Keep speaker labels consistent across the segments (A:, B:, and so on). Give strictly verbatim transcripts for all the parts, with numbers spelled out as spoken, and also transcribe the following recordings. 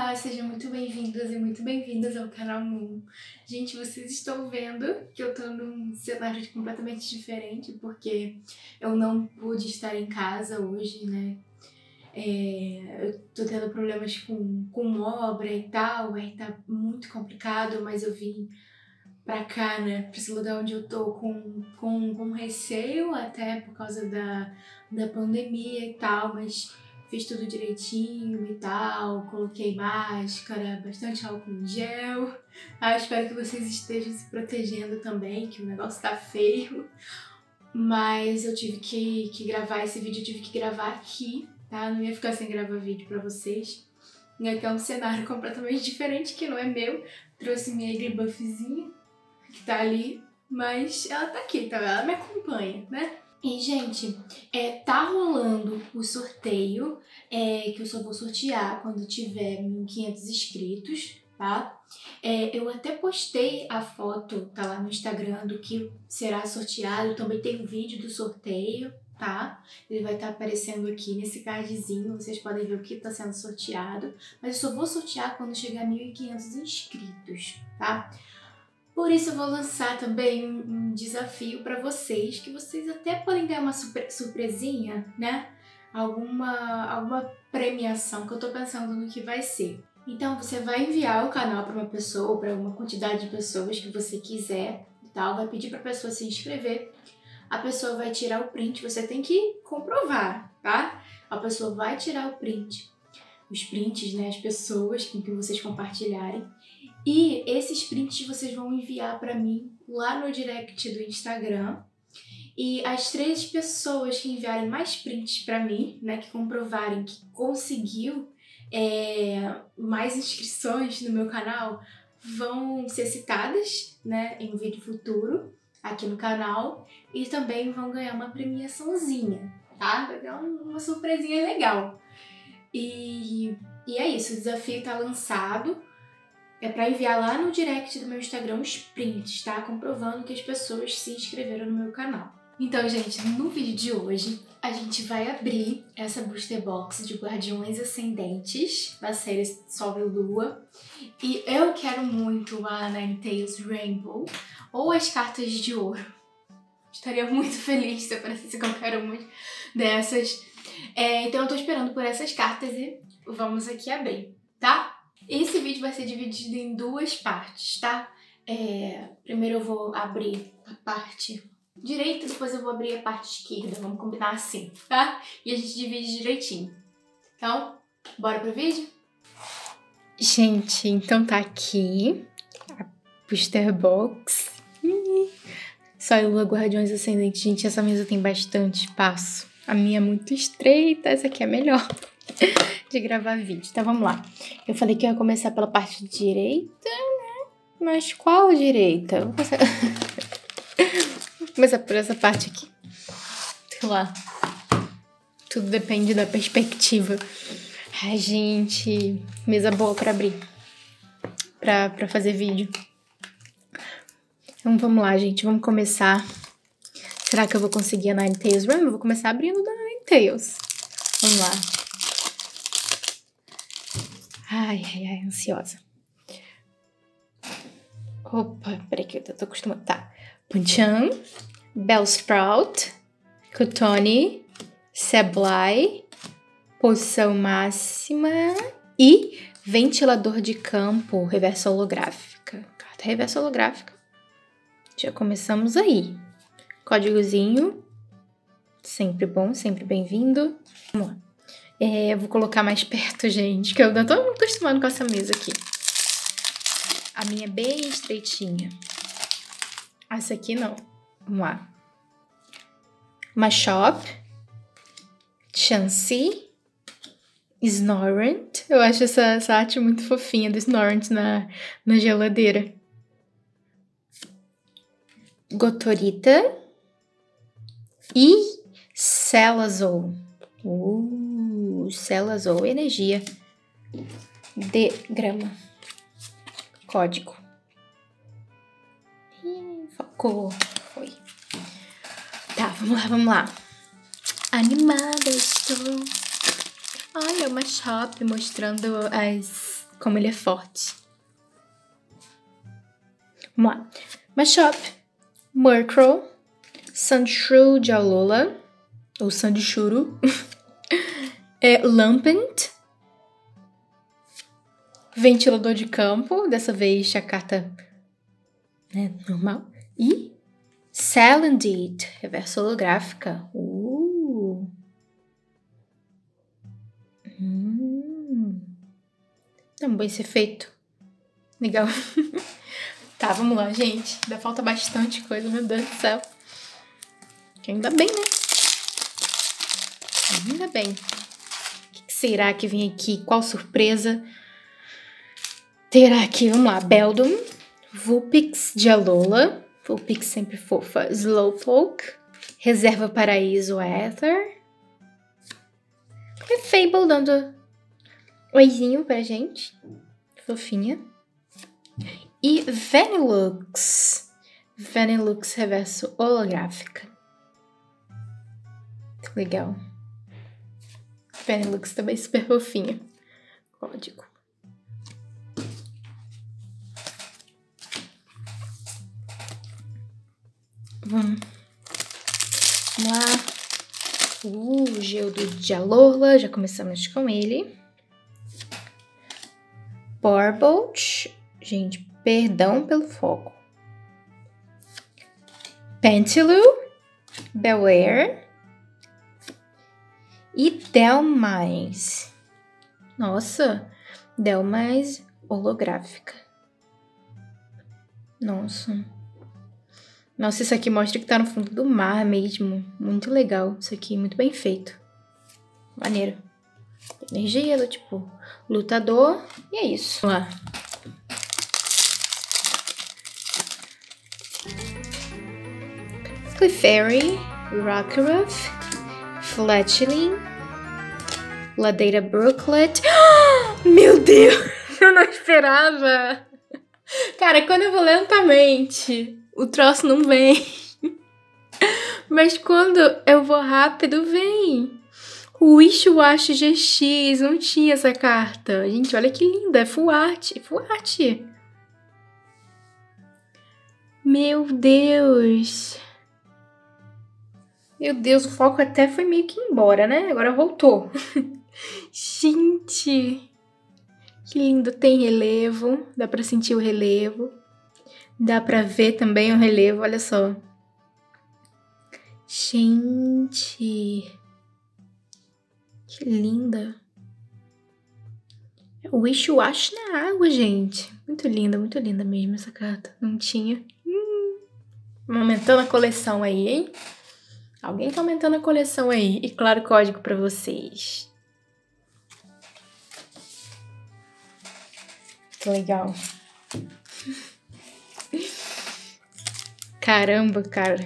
A: Olá, sejam muito bem-vindos e muito bem-vindas ao canal Moon. Gente, vocês estão vendo que eu tô num cenário completamente diferente porque eu não pude estar em casa hoje, né? É, eu tô tendo problemas com, com obra e tal, aí tá muito complicado, mas eu vim pra cá, né, pra esse lugar onde eu tô com, com, com receio, até por causa da, da pandemia e tal, mas fiz tudo direitinho e tal, coloquei máscara, bastante álcool em gel. Ah, espero que vocês estejam se protegendo também, que o negócio tá feio. Mas eu tive que, que gravar esse vídeo, eu tive que gravar aqui, tá? Não ia ficar sem gravar vídeo pra vocês. E aqui é um cenário completamente diferente, que não é meu. Trouxe minha Igribuffzinha, que tá ali, mas ela tá aqui, tá? Ela me acompanha, né? E, gente, é, tá rolando o sorteio, é, que eu só vou sortear quando tiver mil e quinhentos inscritos, tá? É, eu até postei a foto, tá lá no Instagram, do que será sorteado, também tem um vídeo do sorteio, tá? Ele vai estar aparecendo aqui nesse cardzinho, vocês podem ver o que está sendo sorteado, mas eu só vou sortear quando chegar a mil e quinhentos inscritos, tá? Por isso eu vou lançar também um, um desafio para vocês, que vocês até podem dar uma super, surpresinha, né? Alguma, alguma premiação, que eu tô pensando no que vai ser. Então você vai enviar o canal para uma pessoa, para uma quantidade de pessoas que você quiser e tal, vai pedir para a pessoa se inscrever, a pessoa vai tirar o print, você tem que comprovar, tá? A pessoa vai tirar o print, os prints, né, as pessoas com que vocês compartilharem. E esses prints vocês vão enviar para mim lá no direct do Instagram. E as três pessoas que enviarem mais prints para mim, né, que comprovarem que conseguiu é, mais inscrições no meu canal, vão ser citadas, né, em um vídeo futuro aqui no canal. E também vão ganhar uma premiaçãozinha, tá? Vai ganhar uma surpresinha legal. E, e é isso, o desafio tá lançado. É para enviar lá no direct do meu Instagram os prints, tá? Comprovando que as pessoas se inscreveram no meu canal. Então, gente, no vídeo de hoje, a gente vai abrir essa booster box de Guardiões Ascendentes, da série Sol e Lua. E eu quero muito a Ninetales Rainbow, ou as cartas de ouro. Estaria muito feliz se aparecesse qualquer uma dessas. É, então eu tô esperando por essas cartas e vamos aqui abrir, tá? Esse vídeo vai ser dividido em duas partes, tá? É, primeiro eu vou abrir a parte direita, depois eu vou abrir a parte esquerda. Vamos combinar assim, tá? E a gente divide direitinho. Então, bora pro vídeo? Gente, então tá aqui a booster box. Sol e Lua Guardiões Ascendentes. Gente, essa mesa tem bastante espaço. A minha é muito estreita, essa aqui é melhor de gravar vídeo. Então vamos lá. Eu falei que eu ia começar pela parte direita, né? Mas qual direita? Vou começar, vou começar por essa parte aqui. Sei lá. Tudo depende da perspectiva. Ai, gente. Mesa boa pra abrir. Pra, pra fazer vídeo. Então vamos lá, gente. Vamos começar. Será que eu vou conseguir a Ninetales Run? Eu vou começar abrindo da Ninetales. Vamos lá. Ai, ai, ai, ansiosa. Opa, peraí que eu tô acostumada. Tá. Puncheon, Bellsprout, Cotone, Sableye, Poção Máxima e Ventilador de Campo, reversa holográfica. Carta reversa holográfica. Já começamos aí. Códigozinho. Sempre bom, sempre bem-vindo. Vamos lá. É, eu vou colocar mais perto, gente, que eu não tô muito acostumando com essa mesa aqui. A minha é bem estreitinha. Essa aqui não. Vamos lá. Machop. Chansey. Snorunt. Eu acho essa, essa arte muito fofinha do Snorunt na, na geladeira. Gotorita. E Salazzle. Uh, Salazzle, energia. De grama. Código. Ih, focou. Foi. Tá, vamos lá, vamos lá. Animada estou. Olha, uma shop mostrando as como ele é forte. Vamos lá. Machop, Murkrow, Sandshrew de Alola, ou Sandshrew, é, Lampent, Ventilador de Campo, dessa vez a carta é normal, e Salandit, reverso holográfica. Uh. Hum. É um bom esse efeito. Legal. Tá, vamos lá, gente. Ainda falta bastante coisa, meu Deus do céu. Ainda bem, né? Ainda bem. O que será que vem aqui? Qual surpresa terá aqui? Vamos lá. Beldum, Vulpix de Alola. Vulpix sempre fofa. Slowpoke. Reserva Paraíso Ether. É Fable dando oizinho pra gente. Fofinha. E Vanillux. Vanillux reverso holográfica. Legal. Vanillux também super fofinha. Código. Vamos. Vamos lá. Uh, Geodude de Alola. Já começamos com ele. Barbolt. Gente, perdão pelo foco. Pentilou. Bewear. E Delmais. Nossa, Delmais holográfica. Nossa. Nossa, isso aqui mostra que tá no fundo do mar mesmo. Muito legal isso aqui, muito bem feito. Maneiro. Energia do tipo lutador. E é isso. Vamos lá. Clefairy, Rockruff, Fletchling, Ladeira Brooklet. Meu Deus! Eu não esperava! Cara, quando eu vou lentamente, o troço não vem. Mas quando eu vou rápido, vem. O Wish Wash G X, não tinha essa carta. Gente, olha que linda, é full art, full art. Meu Deus. Meu Deus, o foco até foi meio que embora, né? Agora voltou. Gente, que lindo. Tem relevo, dá pra sentir o relevo. Dá pra ver também o relevo, olha só. Gente, que linda. Wish Wash na água, gente. Muito linda, muito linda mesmo essa carta. Não tinha. Hum. Aumentando a coleção aí, hein? Alguém tá aumentando a coleção aí. E claro, código pra vocês. Que legal. Caramba, cara.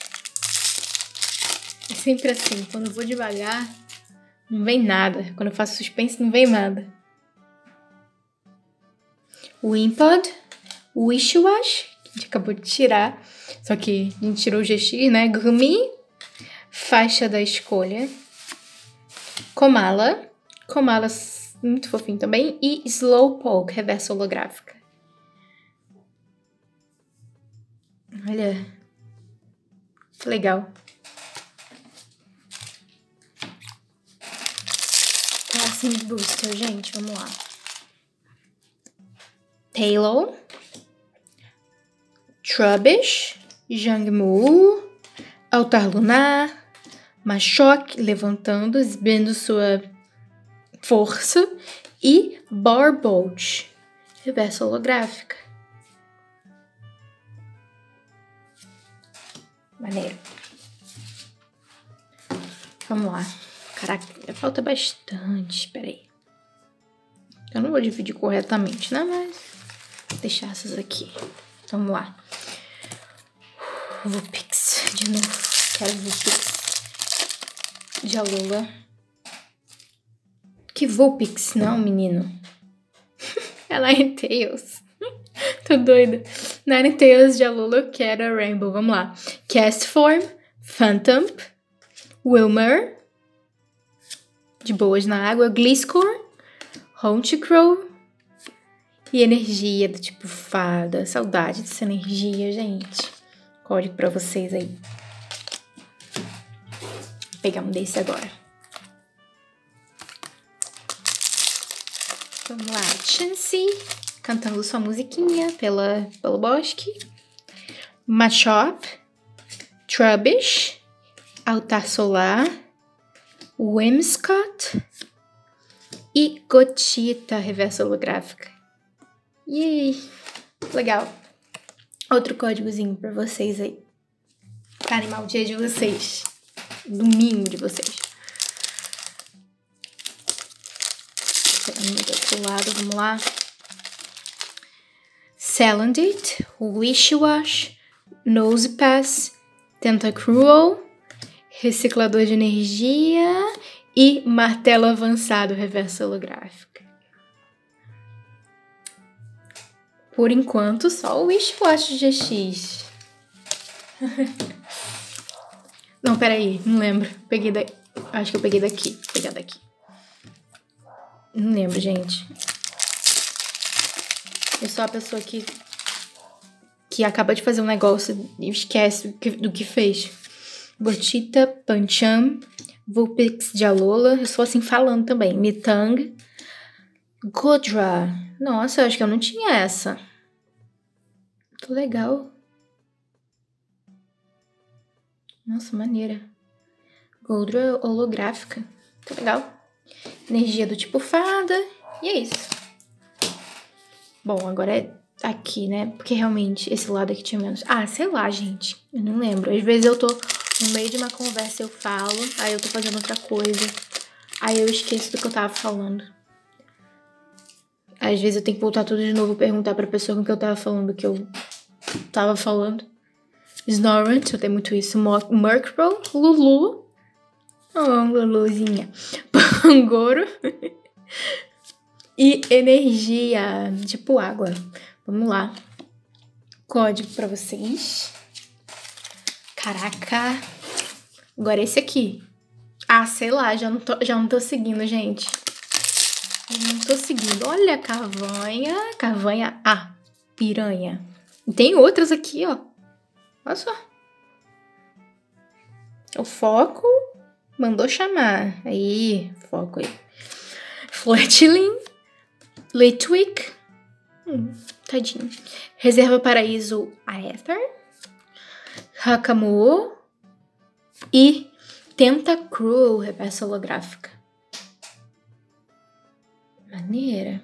A: É sempre assim. Quando eu vou devagar, não vem nada. Quando eu faço suspense, não vem nada. Wimpod. Wish Wash. Que a gente acabou de tirar. Só que a gente tirou o G X, né? Gumi. Faixa da escolha. Komala. Komala muito fofinho também. E Slowpoke, reverso holográfica. Olha. Que legal. Classe Booster, gente. Vamos lá. Taillow. Trubbish. Jangmu. Altar Lunar. Machoke, levantando, exibindo sua força. E Barbolt, reverso holográfica. Maneiro. Vamos lá. Caraca, falta bastante. Espera aí. Eu não vou dividir corretamente, né? Mas vou deixar essas aqui. Vamos lá. Vulpix, de novo. Quero Vulpix. De Alola. Que Vulpix, não, menino. É Ninetales. Tô doida. Ninetales de Alola, eu quero a Rainbow. Vamos lá. Castform, Phantom, Wilmer. De boas na água. Gliscor, Honchcrow, E energia do tipo fada. Saudade dessa energia, gente. Código pra vocês aí. Vou pegar um desse agora. Vamos lá. Chansey, cantando sua musiquinha pela, pelo bosque. Machop. Trubbish. Altar Solar. Whimsicott. E Gotita, reversa holográfica. Yay! Legal. Outro códigozinho pra vocês aí. Pra animar o dia de vocês. Domingo de vocês. Do outro lado, vamos lá. Salandit, Wishy-Wash, Nosepass, Tentacruel, Reciclador de Energia e Martelo Avançado, reversa holográfica. Por enquanto, só o Wishy-Wash G X. Não, peraí, não lembro. Peguei da... Acho que eu peguei daqui. Vou pegar daqui. Não lembro, gente. Eu sou a pessoa que... Que acaba de fazer um negócio e esquece do que, do que fez. Gotita, Pancham, Vulpix de Alola. Eu sou assim falando também. Mitang. Godra. Nossa, eu acho que eu não tinha essa. Tô legal. Nossa, maneira. Godra holográfica. Tá legal. Energia do tipo fada. E é isso. Bom, agora é aqui, né? Porque realmente esse lado aqui tinha menos. Ah, sei lá, gente. Eu não lembro. Às vezes eu tô no meio de uma conversa, eu falo. Aí eu tô fazendo outra coisa. Aí eu esqueço do que eu tava falando. Às vezes eu tenho que voltar tudo de novo e perguntar pra pessoa com que eu tava falando o que eu tava falando. Snorunt, eu tenho muito isso. Murkrow, Lulu. Oh, Luluzinha. Pangoro. E energia, tipo água. Vamos lá. Código pra vocês. Caraca. Agora esse aqui. Ah, sei lá, já não tô, já não tô seguindo, gente. Não tô seguindo. Olha, cavanha. Cavanha. Ah, piranha. E tem outras aqui, ó. Olha só. O foco mandou chamar. Aí, foco aí. Fletchling. Litwick. Hum, tadinho. Reserva Paraíso Aether. Hakamu. E Tentacruel, reversa holográfica. Maneira.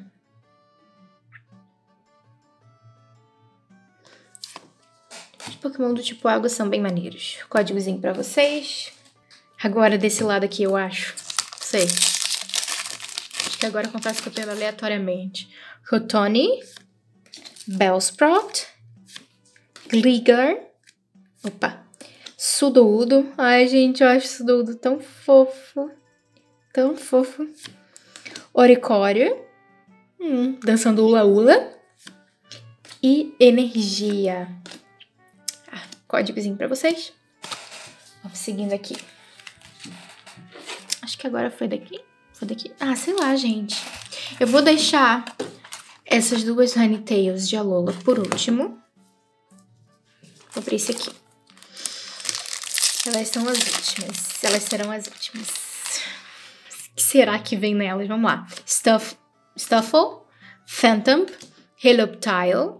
A: Os Pokémon do tipo água são bem maneiros. Códigozinho pra vocês. Agora desse lado aqui, eu acho. Não sei. Acho que agora eu confesso que eu pego aleatoriamente. Cotone. Bellsprout. Gligar. Opa. Sudoudo. Ai, gente, eu acho Sudoudo tão fofo. Tão fofo. Oricório. Hum, dançando ula-ula. E energia. Ah, códigozinho pra vocês. Vamos seguindo aqui. Acho que agora foi daqui. Foi daqui. Ah, sei lá, gente. Eu vou deixar essas duas Honeytails de Alola por último. Vou abrir esse aqui. Elas são as últimas. Elas serão as últimas. O que será que vem nelas? Vamos lá. Stuff, Stuffle, Phantom, Helioptile,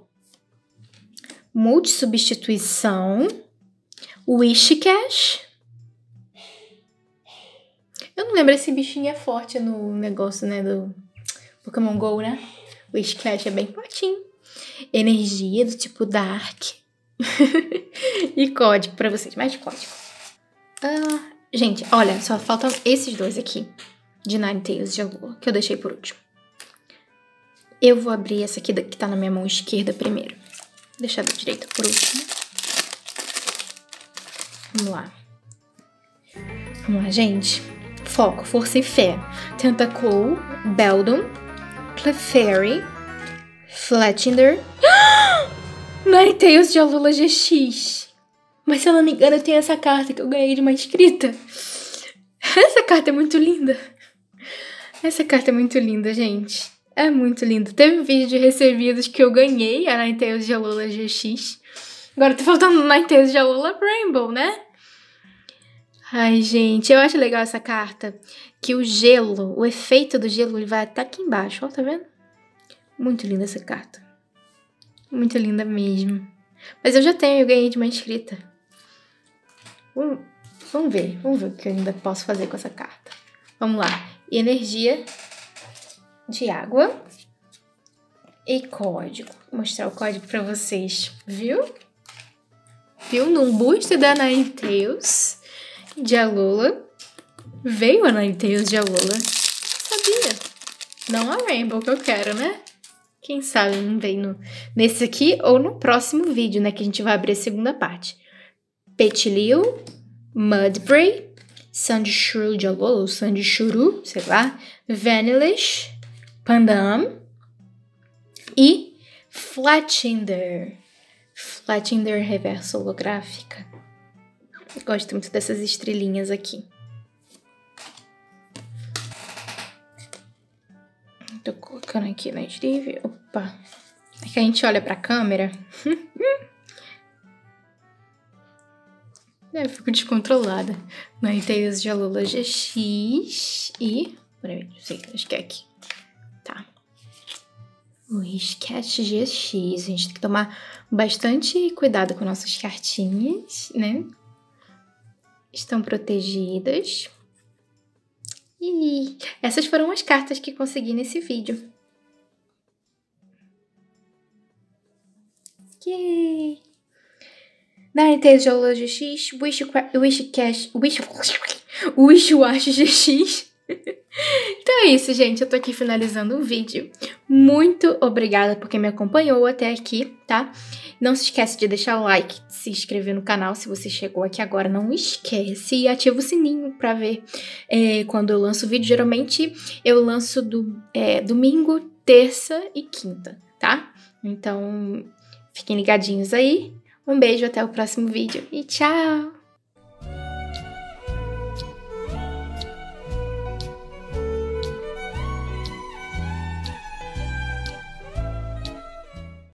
A: Multisubstituição, Whiscash. Eu não lembro, esse bichinho é forte no negócio, né, do Pokémon GO, né? Whiscash é bem fortinho. Energia do tipo Dark. E código pra vocês. Mais código. Ah, gente, olha, só faltam esses dois aqui. De Ninetales de Alola, que eu deixei por último. Eu vou abrir essa aqui que tá na minha mão esquerda primeiro. Vou deixar da direita por último. Vamos lá. Vamos lá, gente. Foco, força e fé. Tentacruel, Beldum, Clefairy, Fletchinder. Ninetales de Alola G X. Mas se eu não me engano, tem essa carta que eu ganhei de uma inscrita. Essa carta é muito linda. Essa carta é muito linda, gente. É muito lindo. Teve um vídeo de recebidos que eu ganhei a Ninetales de Alola G X. Agora tá faltando Ninetales de Alola Rainbow, né? Ai, gente, eu acho legal essa carta. Que o gelo, o efeito do gelo, ele vai até aqui embaixo, ó, tá vendo? Muito linda essa carta. Muito linda mesmo. Mas eu já tenho, eu ganhei de uma inscrita. Vamos, vamos ver, vamos ver o que eu ainda posso fazer com essa carta. Vamos lá. Energia de água e código. Vou mostrar o código pra vocês, viu? Viu? Num booster da Ninetales de Alola. Veio a Ninetales de Alola. Sabia? Não a Rainbow que eu quero, né? Quem sabe não vem no, nesse aqui ou no próximo vídeo, né? Que a gente vai abrir a segunda parte. Petilil, Mudbray, Sandshrew de Alola, ou Sandshrew, sei lá, Vanillish, Pandam e Flatchinder. Flatchinder reverso holográfica. Gosto muito dessas estrelinhas aqui. Tô colocando aqui na sleeve. Opa! É que a gente olha pra câmera. Eu fico descontrolada. Ninetales de Alola G X e... Peraí, não sei, acho que é aqui. Tá. O Sketch G X. A gente tem que tomar bastante cuidado com nossas cartinhas, né? Estão protegidas. E essas foram as cartas que consegui nesse vídeo. Yay! Ninetales de Alola G X, Wish, Wish Cash, Wish, Wish Wash G X. Então é isso, gente. Eu tô aqui finalizando o vídeo. Muito obrigada por quem me acompanhou até aqui, tá? Não se esquece de deixar o like, de se inscrever no canal se você chegou aqui agora. Não esquece e ativa o sininho pra ver é, quando eu lanço o vídeo. Geralmente eu lanço do, é, domingo, terça e quinta, tá? Então fiquem ligadinhos aí. Um beijo, até o próximo vídeo e tchau!